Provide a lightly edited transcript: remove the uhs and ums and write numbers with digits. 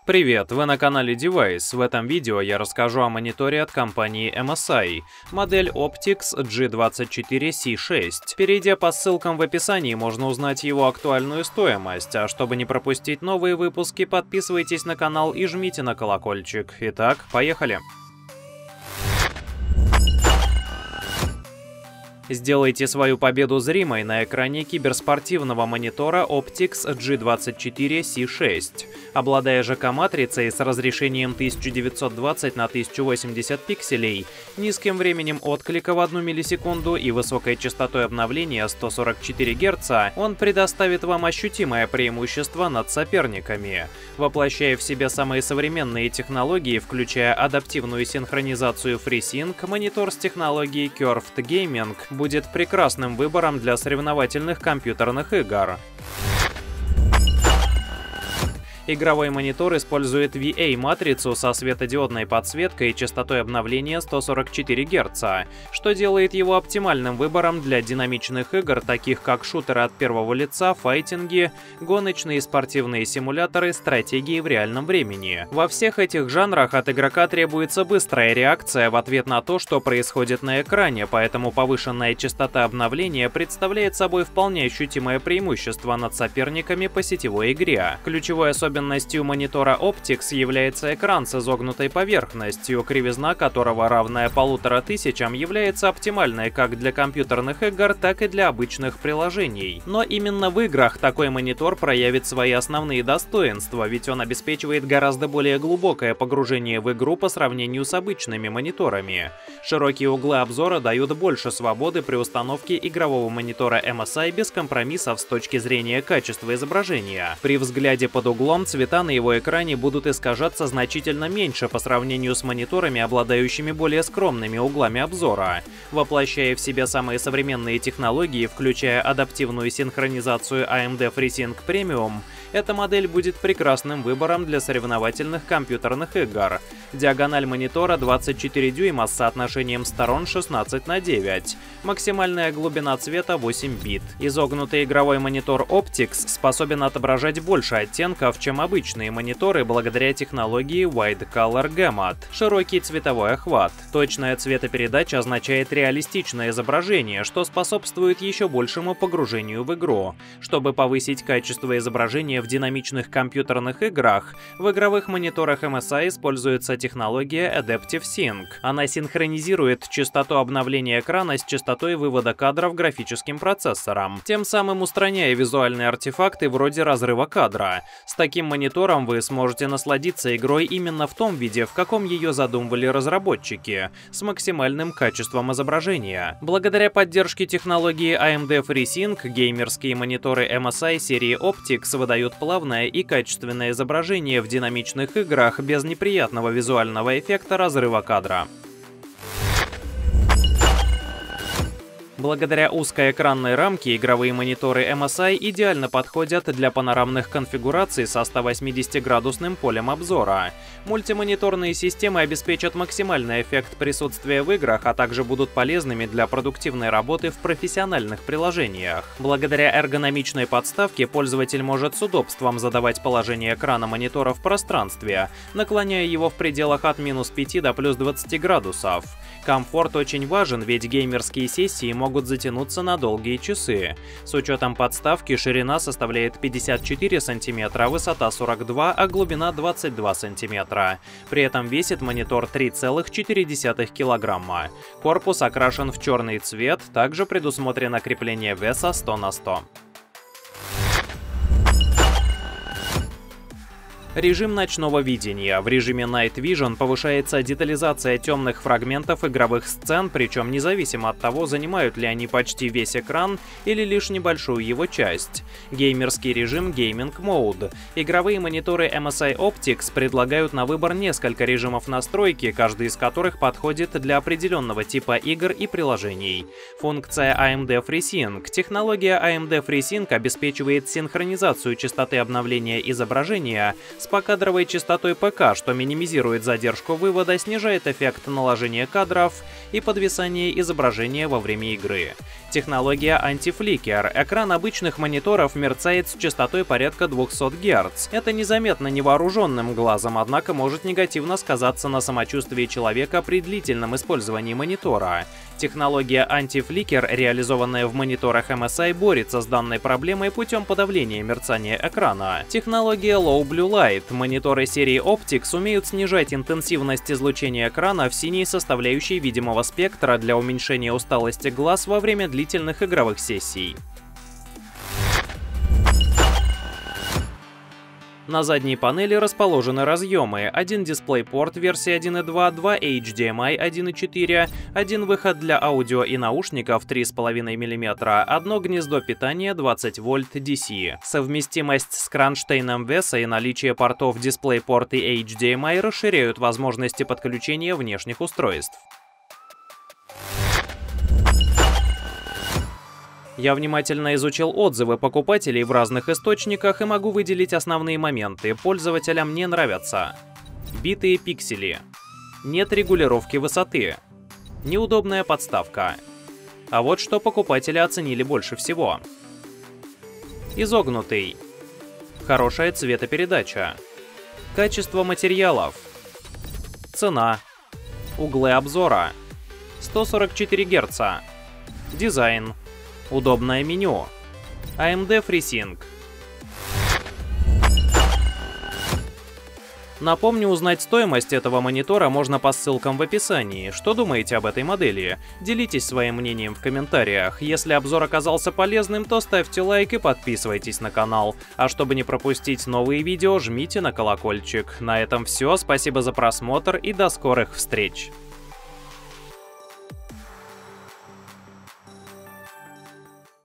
Привет, вы на канале Device. В этом видео я расскажу о мониторе от компании MSI, модель Optix G24C6. Перейдя по ссылкам в описании, можно узнать его актуальную стоимость, а чтобы не пропустить новые выпуски, подписывайтесь на канал и жмите на колокольчик. Итак, поехали! Сделайте свою победу зримой на экране киберспортивного монитора Optix G24C6. Обладая ЖК-матрицей с разрешением 1920 на 1080 пикселей, низким временем отклика в 1 миллисекунду и высокой частотой обновления 144 Гц, он предоставит вам ощутимое преимущество над соперниками. Воплощая в себе самые современные технологии, включая адаптивную синхронизацию FreeSync, монитор с технологией Curved Gaming будет прекрасным выбором для соревновательных компьютерных игр. Игровой монитор использует VA-матрицу со светодиодной подсветкой и частотой обновления 144 Гц, что делает его оптимальным выбором для динамичных игр, таких как шутеры от первого лица, файтинги, гоночные и спортивные симуляторы, стратегии в реальном времени. Во всех этих жанрах от игрока требуется быстрая реакция в ответ на то, что происходит на экране, поэтому повышенная частота обновления представляет собой вполне ощутимое преимущество над соперниками по сетевой игре. Ключевой особенностью монитора Optix является экран с изогнутой поверхностью, кривизна которого, равная 1500, является оптимальной как для компьютерных игр, так и для обычных приложений. Но именно в играх такой монитор проявит свои основные достоинства, ведь он обеспечивает гораздо более глубокое погружение в игру по сравнению с обычными мониторами. Широкие углы обзора дают больше свободы при установке игрового монитора MSI без компромиссов с точки зрения качества изображения. При взгляде под углом цвета на его экране будут искажаться значительно меньше по сравнению с мониторами, обладающими более скромными углами обзора. Воплощая в себя самые современные технологии, включая адаптивную синхронизацию AMD FreeSync Premium, эта модель будет прекрасным выбором для соревновательных компьютерных игр. Диагональ монитора 24 дюйма с соотношением сторон 16:9. Максимальная глубина цвета 8 бит. Изогнутый игровой монитор Optix способен отображать больше оттенков, чем обычные мониторы, благодаря технологии Wide Color Gamut. Широкий цветовой охват. Точная цветопередача означает реалистичное изображение, что способствует еще большему погружению в игру. Чтобы повысить качество изображения в динамичных компьютерных играх, в игровых мониторах MSI используется технология Adaptive Sync. Она синхронизирует частоту обновления экрана с частотой вывода кадров графическим процессором, тем самым устраняя визуальные артефакты вроде разрыва кадра. С таким монитором вы сможете насладиться игрой именно в том виде, в каком ее задумывали разработчики, с максимальным качеством изображения. Благодаря поддержке технологии AMD FreeSync, геймерские мониторы MSI серии Optix выдают плавное и качественное изображение в динамичных играх без неприятного визуального эффекта разрыва кадра. Благодаря узкой экранной рамке игровые мониторы MSI идеально подходят для панорамных конфигураций со 180-градусным полем обзора. Мультимониторные системы обеспечат максимальный эффект присутствия в играх, а также будут полезными для продуктивной работы в профессиональных приложениях. Благодаря эргономичной подставке пользователь может с удобством задавать положение экрана монитора в пространстве, наклоняя его в пределах от -5 до +20 градусов. Комфорт очень важен, ведь геймерские сессии могут затянуться на долгие часы. С учетом подставки ширина составляет 54 см, высота 42, а глубина 22 см. При этом весит монитор 3,4 кг. Корпус окрашен в черный цвет, также предусмотрено крепление веса 100 на 100. Режим ночного видения. В режиме Night Vision повышается детализация темных фрагментов игровых сцен, причем независимо от того, занимают ли они почти весь экран или лишь небольшую его часть. Геймерский режим Gaming Mode. Игровые мониторы MSI Optix предлагают на выбор несколько режимов настройки, каждый из которых подходит для определенного типа игр и приложений. Функция AMD FreeSync. Технология AMD FreeSync обеспечивает синхронизацию частоты обновления изображения с покадровой частотой ПК, что минимизирует задержку вывода, снижает эффект наложения кадров и подвисание изображения во время игры. Технология антифликер. Экран обычных мониторов мерцает с частотой порядка 200 Гц. Это незаметно невооруженным глазом, однако может негативно сказаться на самочувствии человека при длительном использовании монитора. Технология антифликер, реализованная в мониторах MSI, борется с данной проблемой путем подавления мерцания экрана. Технология Low Blue Light. Мониторы серии Optix умеют снижать интенсивность излучения экрана в синей составляющей видимого спектра для уменьшения усталости глаз во время длительных игровых сессий. На задней панели расположены разъемы: один DisplayPort версии 1.2, 2 HDMI 1.4, один выход для аудио и наушников 3,5 мм, одно гнездо питания 20 вольт DC. Совместимость с кронштейном веса и наличие портов DisplayPort и HDMI расширяют возможности подключения внешних устройств. Я внимательно изучил отзывы покупателей в разных источниках и могу выделить основные моменты. Пользователям не нравятся. Битые пиксели. Нет регулировки высоты. Неудобная подставка. А вот что покупатели оценили больше всего. Изогнутый. Хорошая цветопередача. Качество материалов. Цена. Углы обзора. 144 Гц. Дизайн. Удобное меню. AMD FreeSync. Напомню, узнать стоимость этого монитора можно по ссылкам в описании. Что думаете об этой модели? Делитесь своим мнением в комментариях. Если обзор оказался полезным, то ставьте лайк и подписывайтесь на канал. А чтобы не пропустить новые видео, жмите на колокольчик. На этом все. Спасибо за просмотр и до скорых встреч!